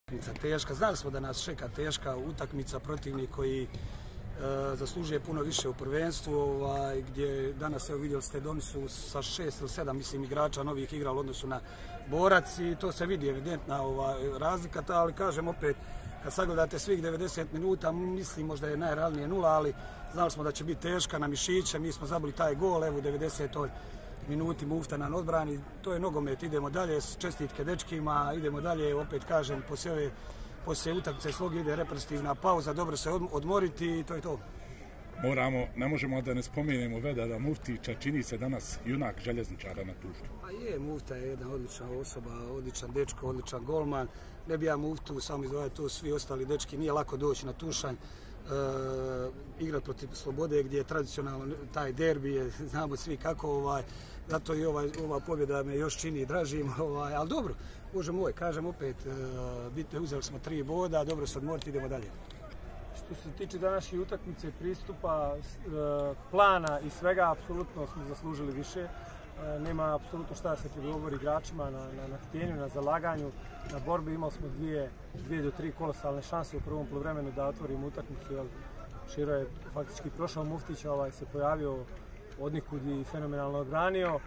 Teška, znali smo da nas čeka teška utakmica, protivnik koji zaslužuje puno više u prvenstvu, gdje danas, evo vidjeli ste, oni su sa 6 ili 7, mislim, igrača novih igrali u odnosu na Borac i to se vidi evidentna razlika, ali kažem opet, kad sagledate svih 90 minuta, mislim možda je najrealnije 0, ali znali smo da će biti teška na mišiće, mi smo zabili taj gol, evo u 90. minuti Mufta nam odbrani, to je nogomet, idemo dalje, čestitke dečkima, idemo dalje, opet kažem, poslije utakmice slogi ide reprezentativna pauza, dobro se odmoriti i to je to. Ne možemo da ne spomenemo Vedara Muftića, čini se danas junak željezničara na Tuštu. A je, Mufta je jedna odlična osoba, odličan dečko, odličan golman. Ne bi ja Muftu samo izdvajao, tu svi ostali dečki, nije lako doći na Tušanj. Igrat protiv Slobode gdje je tradicionalno taj derbi, znamo svi kako, zato i ova pobjeda me još čini dražim, ali dobro, Bože moj, kažem opet, bitno, uzeli smo 3 boda, dobro se odmoriti, idemo dalje. Što se tiče današnje utakmice, pristupa, plana i svega, apsolutno smo zaslužili više. Nema apsolutno šta da se prigovori igračima na htjenju, na zalaganju, na borbi. Imali smo 2 do 3 kolosalne šanse u prvom poluvremenu da otvorimo utakmicu. Širo je faktički prošao Muftić, se pojavio odnikud i fenomenalno odbranio.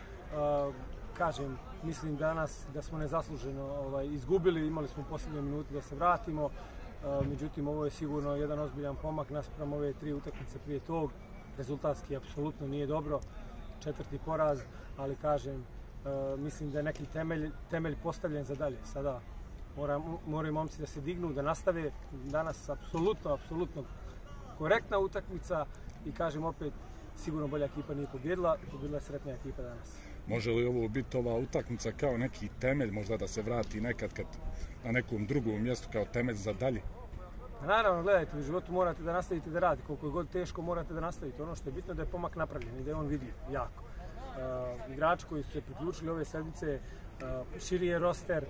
Kažem, mislim danas da smo nezasluženo izgubili, imali smo posljednje minute da se vratimo. Međutim, ovo je sigurno jedan ozbiljan pomak naspram ove 3 utakmice prije tog. Rezultatski apsolutno nije dobro, 4. poraz, ali kažem, mislim da je neki temelj postavljen za dalje. Sada moraju momci da se dignu, da nastave. Danas apsolutno korektna utakmica i kažem opet, sigurno bolja ekipa nije pobjedila je sretnija ekipa danas. Može li ovo biti ova utakmica kao neki temelj, možda da se vrati nekad kad na nekom drugom mjestu kao temelj za dalje? Naravno, gledajte, u životu morate da nastavite da radite, koliko je god teško morate da nastavite. Ono što je bitno je da je pomak napravljen i da je on vidljiv, jako. Igrači koji su se priključili ove sedmice, širi je roster,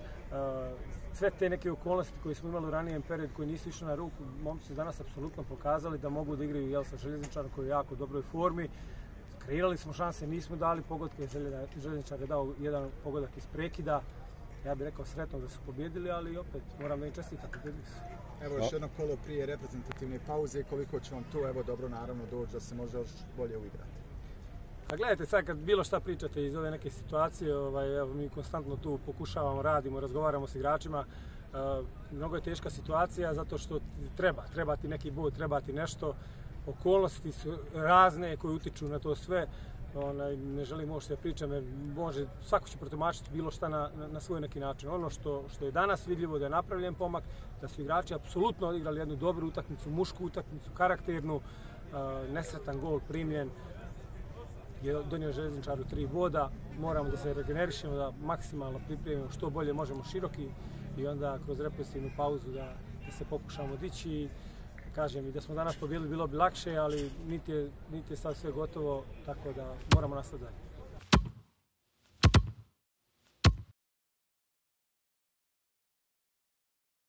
sve te neke okolnosti koje smo imali u ranijem periodu koji nisu išli na ruku, momci su danas apsolutno pokazali da mogu da igraju sa Željezničarom koji je u jako dobroj formi. Kreirali smo šanse, nismo dali pogodke, Željezničar je dao jedan pogodak iz prekida. Ja bih rekao sretno da su pobjedili, ali opet moram da im čestitam, pobjedili su. Evo još jedno kolo prije reprezentativne pauze, koliko će vam tu, evo dobro naravno doći da se može još bolje uigrati? Pa gledajte, sad kad bilo šta pričate iz ove neke situacije, evo, mi konstantno tu pokušavamo, radimo, razgovaramo s igračima. Mnogo je teška situacija zato što treba ti neki bod, treba ti nešto. Okolnosti su razne koje utiču na to sve. Ne želim uopšte da pričam, jer svako će protumačiti bilo šta na svoj neki način. Ono što je danas vidljivo da je napravljen pomak, da su igrači apsolutno odigrali jednu dobru utakmicu, mušku utakmicu, karakternu, nesretan gol primljen, je donio Željezničaru 3 boda. Moramo da se regenerišemo, da maksimalno pripremimo što bolje možemo široki i onda kroz represivnu pauzu da se pokušamo dići. Kažem, i da smo danas pobjedili bilo bi lakše, ali niti je sad sve gotovo, tako da moramo nastaviti dalje.